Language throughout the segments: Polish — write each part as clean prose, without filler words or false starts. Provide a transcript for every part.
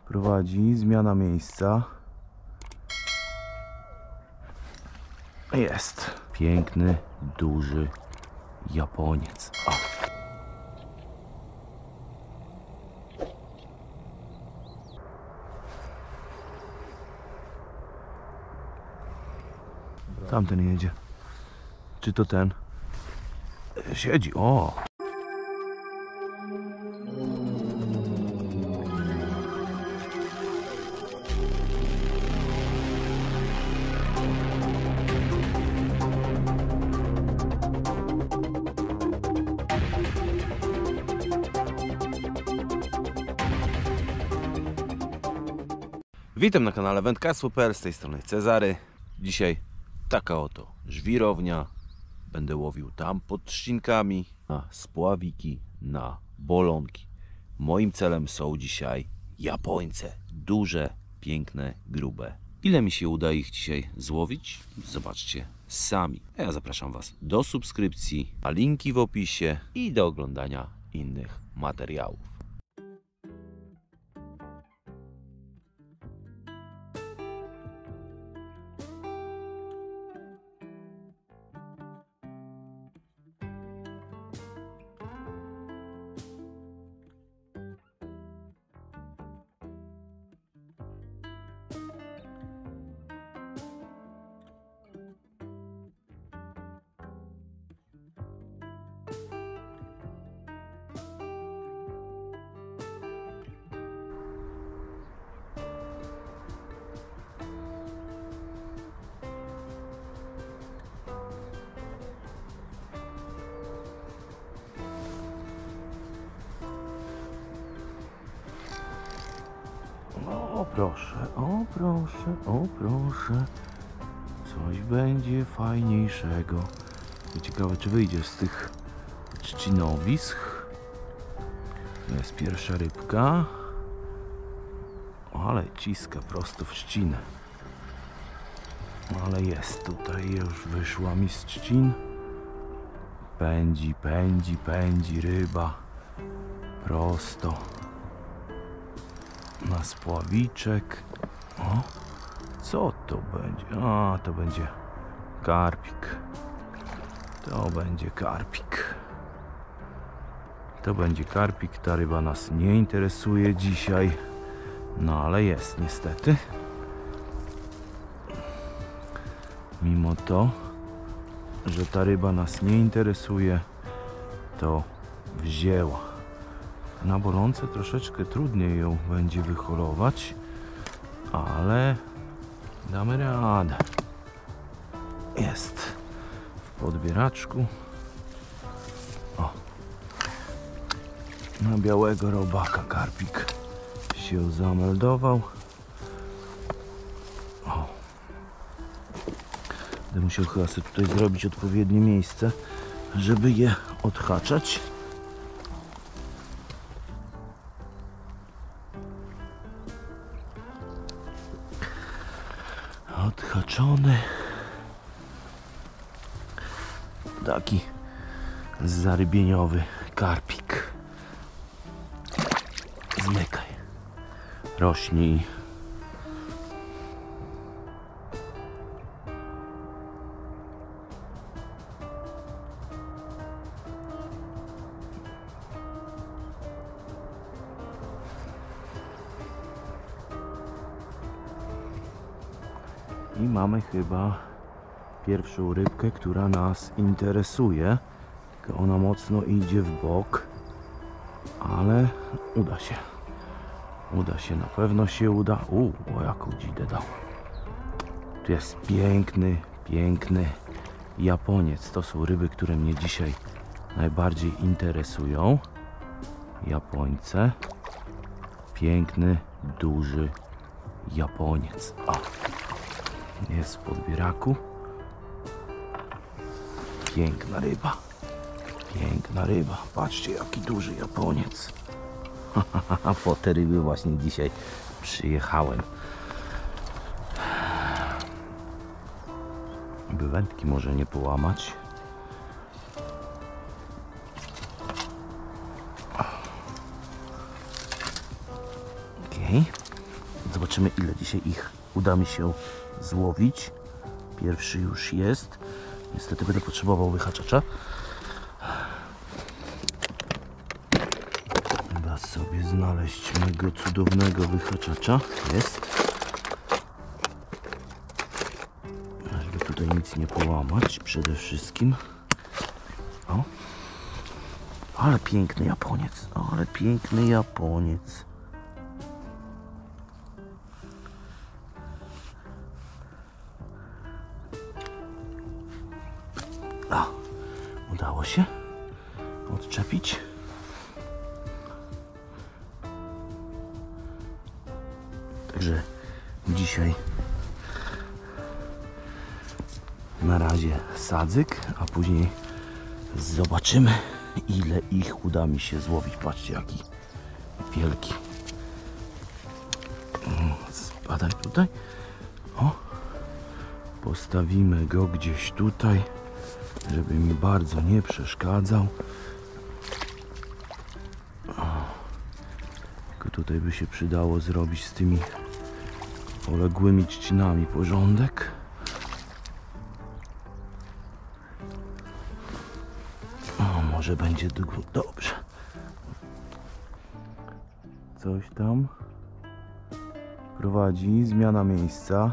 prowadzi zmiana miejsca. Jest piękny, duży Japoniec. O. Tamten jedzie. Czy to ten? Siedzi. O! Witam na kanale Wędkarstwo.pl, z tej strony Cezary. Dzisiaj taka oto żwirownia. Będę łowił tam pod trzcinkami na spławiki, na bolonki. Moim celem są dzisiaj Japońce. Duże, piękne, grube. Ile mi się uda ich dzisiaj złowić? Zobaczcie sami. A ja zapraszam Was do subskrypcji, a linki w opisie i do oglądania innych materiałów. O proszę, o proszę, o proszę. Coś będzie fajniejszego. Ciekawe, czy wyjdzie z tych trzcinowisk. To jest pierwsza rybka. Ale ciska prosto w trzcinę. Ale jest tutaj, już wyszła mi z trzcin. Pędzi, pędzi, pędzi ryba. Prosto na spławiczek. O, co to będzie? A, to będzie karpik. To będzie karpik. To będzie karpik. Ta ryba nas nie interesuje dzisiaj. No ale jest niestety. Mimo to, że ta ryba nas nie interesuje, to wzięła. Na bolące troszeczkę trudniej ją będzie wyholować, ale damy radę. Jest w podbieraczku. O, na białego robaka karpik się zameldował. O, będę musiał chyba sobie tutaj zrobić odpowiednie miejsce, żeby je odhaczać. Odhaczony. Taki zarybieniowy karpik. Zmykaj. Rośnij. I mamy chyba pierwszą rybkę, która nas interesuje. Ona mocno idzie w bok, ale uda się. Uda się, na pewno się uda. O jaką dzidę dał. Tu jest piękny, piękny Japoniec. To są ryby, które mnie dzisiaj najbardziej interesują. Japońce. Piękny, duży Japoniec. O. Jest w podbieraku. Piękna ryba. Piękna ryba. Patrzcie, jaki duży Japoniec. Po te ryby właśnie dzisiaj przyjechałem. By wędki może nie połamać. Okej. Zobaczymy, ile dzisiaj ich uda mi się złowić. Pierwszy już jest. Niestety będę potrzebował wyhaczacza. Trzeba sobie znaleźć mego cudownego wyhaczacza. Jest. Żeby tutaj nic nie połamać przede wszystkim. O. Ale piękny Japoniec. Ale piękny Japoniec. O, udało się odczepić. Także dzisiaj na razie sadzyk, a później zobaczymy, ile ich uda mi się złowić. Patrzcie, jaki wielki. Spadaj tutaj. O, postawimy go gdzieś tutaj, żeby mi bardzo nie przeszkadzał. Tylko tutaj by się przydało zrobić z tymi poległymi trzcinami porządek. O, może będzie dobrze. Coś tam prowadzi, zmiana miejsca.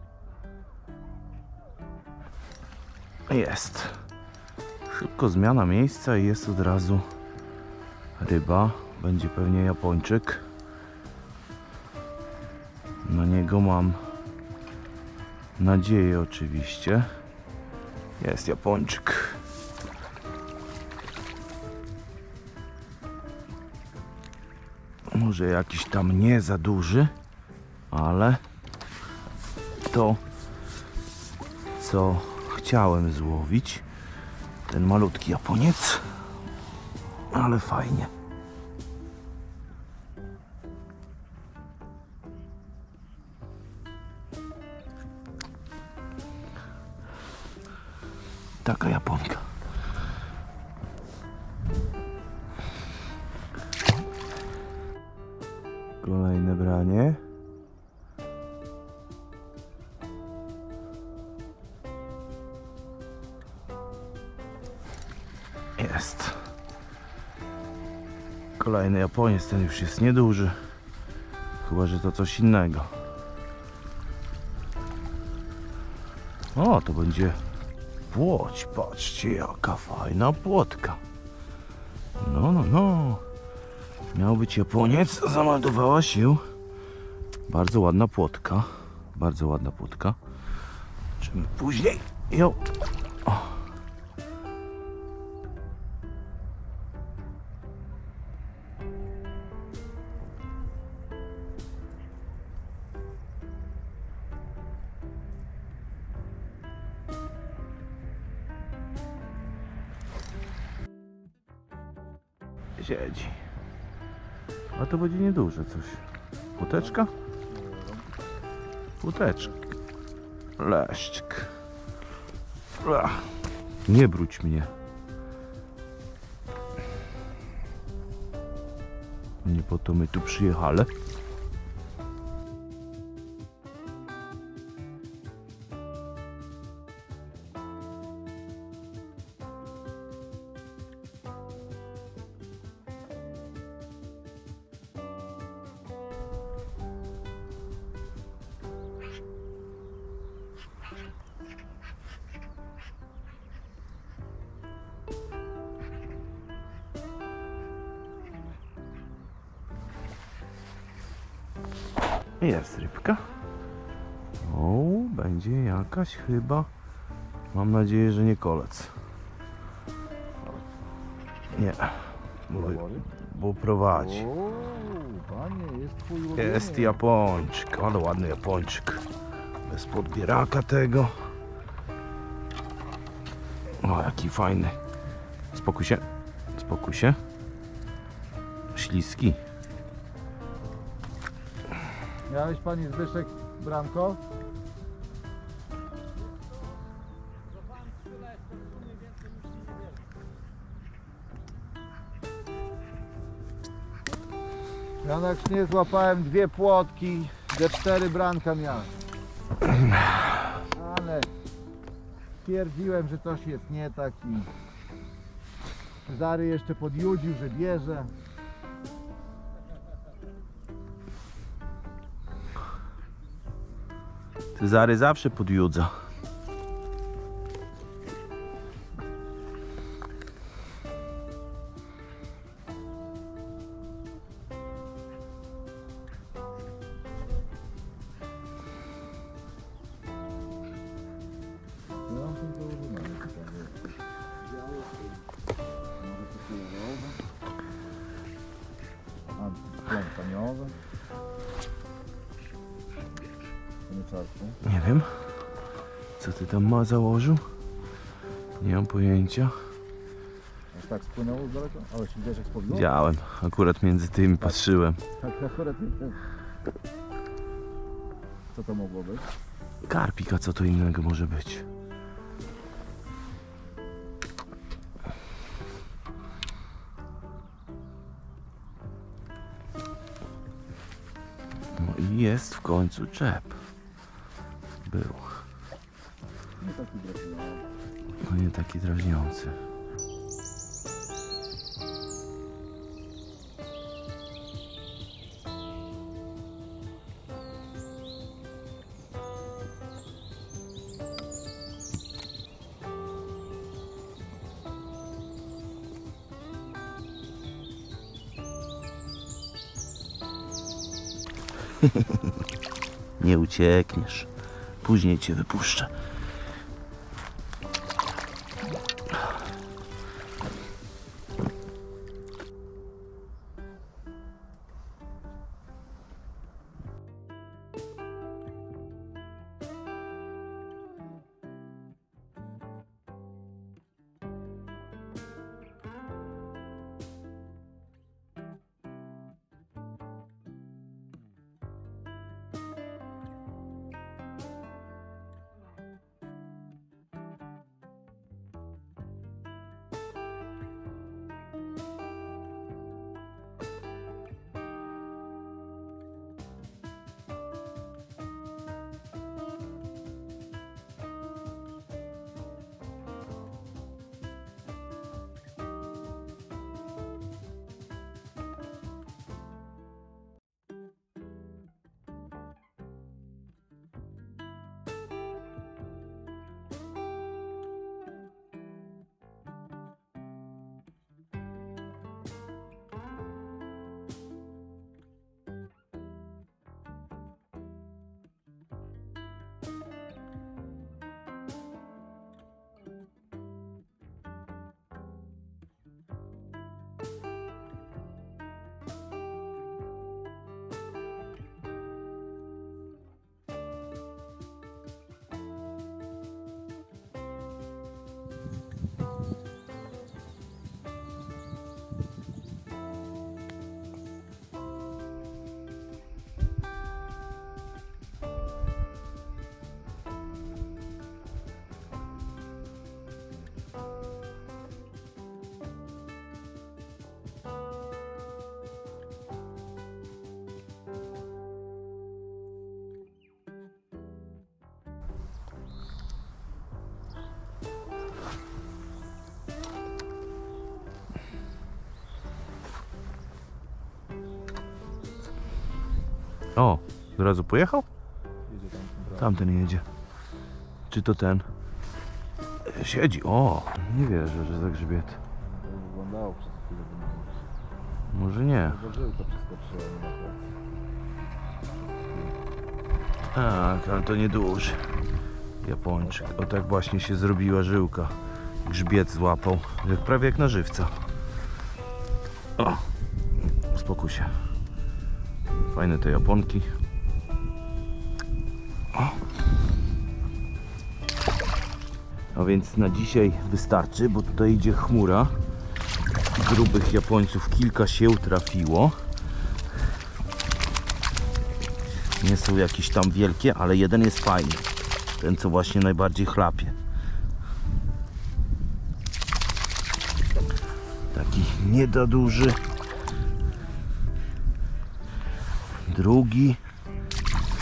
Jest. Szybko zmiana miejsca i jest od razu ryba. Będzie pewnie Japończyk. Na niego mam nadzieję oczywiście. Jest Japończyk. Może jakiś tam nie za duży, ale to, co chciałem złowić, ten malutki Japoniec, ale fajnie. Taka Japonka. Kolejne branie. Jest. Kolejny Japoniec, ten już jest nieduży. Chyba że to coś innego. O, to będzie płoć. Patrzcie, jaka fajna płotka. No. Miał być Japoniec, zameldowała się. Bardzo ładna płotka. Bardzo ładna płotka. Zobaczymy później. Jo. O. Siedzi. A to będzie nieduże coś. Płoteczka? Płoteczka. Leszczyk. Nie bróć mnie. Nie po to my tu przyjechali. Jest rybka. O, będzie jakaś chyba. Mam nadzieję, że nie kolec. Nie. Bo prowadzi. O, panie, jest twój ulubiony. Jest Japończyk. Ale ładny Japończyk. Bez podbieraka tego. O, jaki fajny. Spokój się. Spokój się. Śliski. Miałeś pani Zbyszek bramko? Ja na nie złapałem 2 płotki Ze 4 branka miałem. Ale stwierdziłem, że coś jest nie tak i Cezary jeszcze podjudził, że bierze. Cezary zawsze podjudza. Ja mam ten założony pytanie. Białe, może to kolorowe. Antyplątaniowe. Nie czarku. Nie wiem, co ty tam ma założył. Nie mam pojęcia. Aż tak spłynęło z daleka? Ale się widziałeś jak spłynęło? Widziałem, akurat między tymi patrzyłem. Tak akurat nie wiem. Co to mogło być? Karpika, co to innego może być? No i jest w końcu czep. Był. Nie taki drażniący. No nie taki drażniący. Nie uciekniesz. Później cię wypuszczę. O, od razu pojechał? Jedzie tam tym prawem. Tamten jedzie. Czy to ten? Siedzi. O, nie wierzę, że za grzbiet. To wyglądało przez chwilę. Może nie. Bo żyłka przeskoczyła mi na plecy. Tak, ale to nieduży Japończyk. O tak właśnie się zrobiła żyłka. Grzbiet złapał. Prawie jak na żywca. O, uspokój się. Fajne te Japonki. O. A więc na dzisiaj wystarczy, bo tutaj idzie chmura. Grubych Japońców kilka się trafiło. Nie są jakieś tam wielkie, ale jeden jest fajny. Ten, co właśnie najbardziej chlapie. Taki nie za duży. Drugi.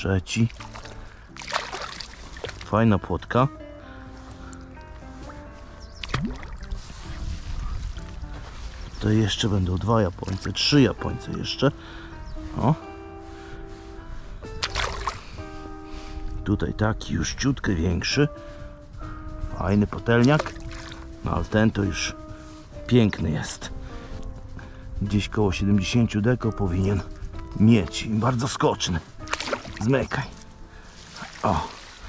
trzeci. Fajna płotka. Tutaj jeszcze będą 2 japońce, 3 japońce jeszcze. O. Tutaj taki już ciutkę większy. Fajny patelniak. No ale ten to już piękny jest. Gdzieś koło 70 deko powinien mieć. I bardzo skoczny. Zmykaj. O.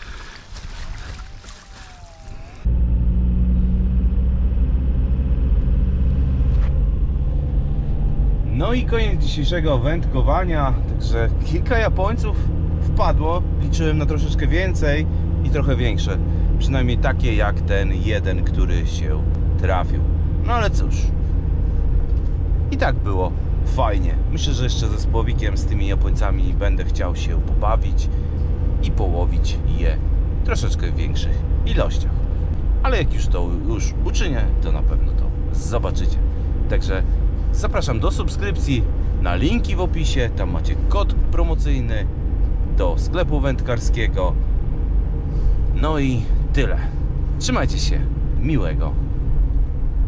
No i koniec dzisiejszego wędkowania. Także kilka japońców wpadło. Liczyłem na troszeczkę więcej i trochę większe. Przynajmniej takie jak ten jeden, który się trafił. No ale cóż. I tak było fajnie. Myślę, że jeszcze ze spłowikiem, z tymi Japońcami będę chciał się pobawić i połowić je w troszeczkę większych ilościach. Ale jak już to uczynię, to na pewno to zobaczycie. Także zapraszam do subskrypcji, na linki w opisie, tam macie kod promocyjny do sklepu wędkarskiego. No i tyle. Trzymajcie się, miłego